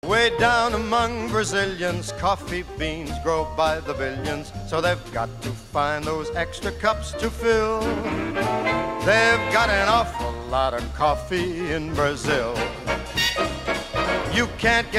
Way down among Brazilians, coffee beans grow by the billions, so they've got to find those extra cups to fill. They've got an awful lot of coffee in Brazil. You can't get